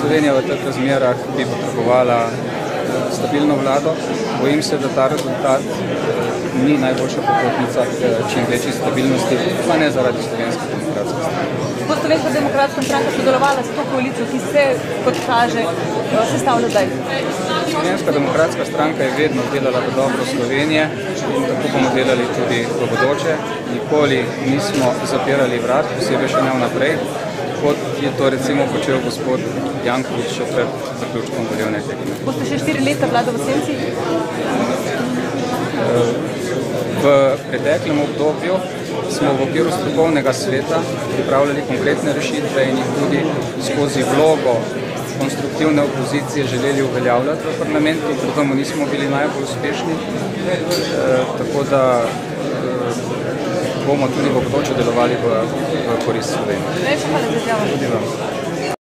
Slovenija v teh razmerah bi potrebovala stabilno vlado. Bojim se, da ta rezultat ni najboljša popotnica k čim večji stabilnosti, pa ne zaradi Slovenske demokratske stranke. Bo Slovenska demokratska stranka sodelovala s to koalicijo, ki se, kot kaže, sestavlja zdaj? Slovenska demokratska stranka je vedno delala v dobro Slovenije in tako bomo delali tudi v bodoče. Nikoli nismo zapirali vrat, posebej še ne vnaprej, kot je to recimo počel gospod Janković še pred zaključkom volilne tekme. Boste še 4 leta vlado v senci? V preteklem obdobju smo v okviru strokovnega sveta pripravljali konkretne rešitve in jih tudi skozi vlogo konstruktivne opozicije želeli uveljavljati v parlamentu, pri tomu nismo bili najbolj uspešni, tako da bomo tudi v bodoče delovali v korist Slovenije. Hvala za izjavo.